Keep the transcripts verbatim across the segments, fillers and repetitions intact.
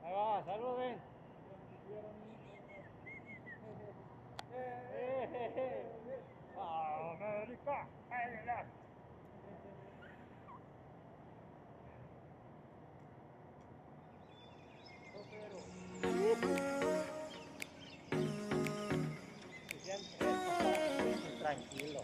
Ahí va, saluden. América. Tranquilo.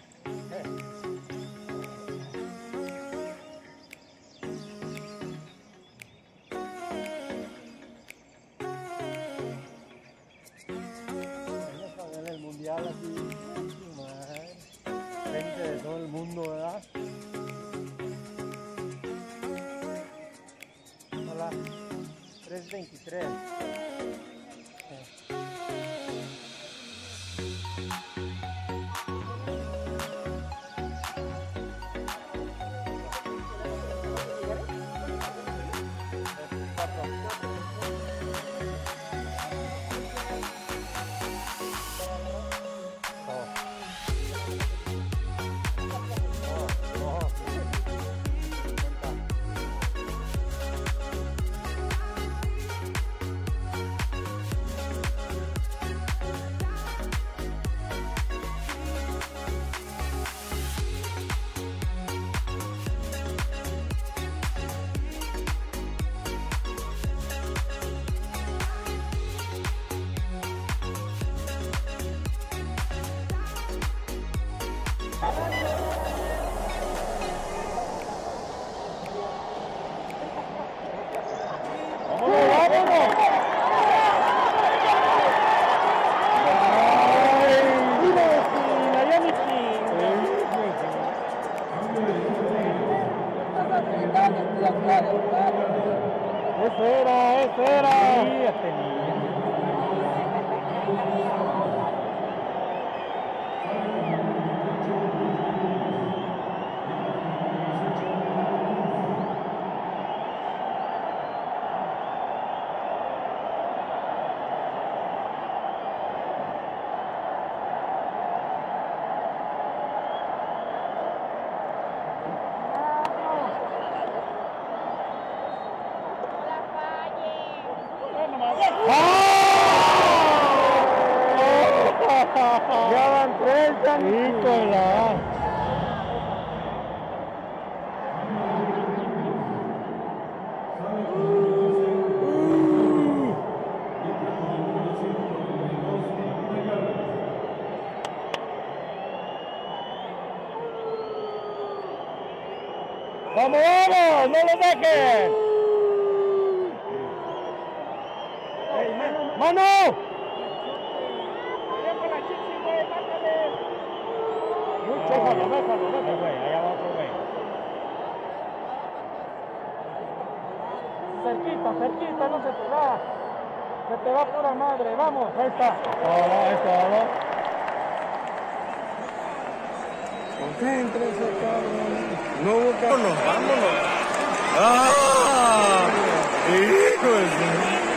En el mundial así, frente de todo el mundo, ¿verdad? Hola, tres veintitrés. Eso era, eso era. Sí, ya tenía. Ya van tres, Nicolás. ¡Vamos, vamos! ¡No lo dejen! ¡Mano! Déjalo, déjalo, déjalo, güey, allá va otro güey. Cerquita, cerquita, no se te va. Se te va pura madre, vamos, ahí está. Todo, ahí todo. Concéntrese, cabrón. No hubo vámonos, vámonos. ¡Ah! ¡Hijo de su!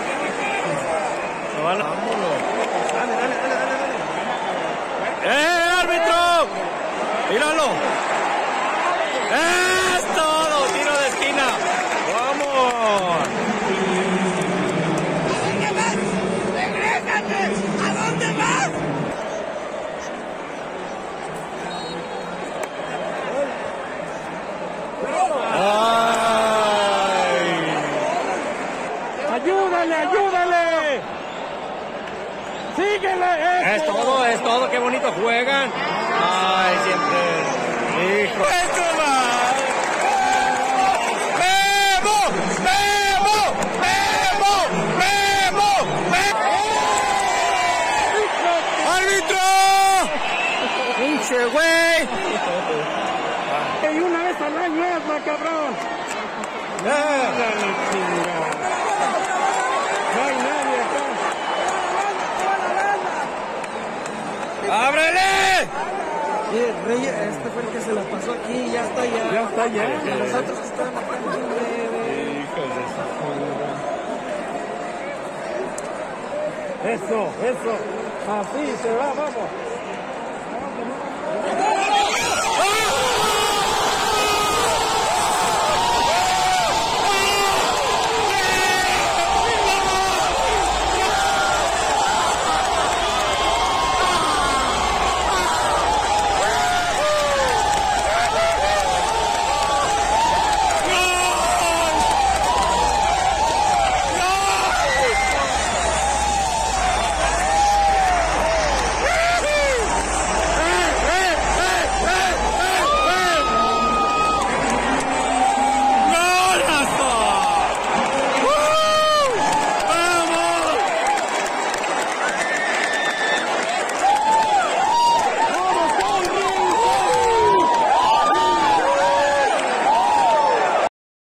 Vámonos. Dale, dale, dale, dale, dale. ¡Eh, árbitro! ¡Míralo! ¡Es todo! ¡Tiro de esquina! ¡Vamos! ¿A dónde vas? ¡Regrésate! ¿A dónde vas? ¡Ay! ¡Ayúdale, ayúdale! ¡Síguele! Es todo, es todo. ¡Qué bonito juegan! ¡Ay, siempre! ¡Hijo! ¡Memo! ¡Memo! ¡Memo! ¡Memo! ¡Memo! ¡Árbitro! ¡Pinche güey! Y una vez al año es, ma, cabrón. No, no hay nadie acá. ¡Ábrele! Sí, Rey, este fue el que se la pasó aquí, ya está allá. Ya está allá. Nosotros estamos acá. Hijos de esa figura. Eso, eso. Así se va, vamos. ¡Ah!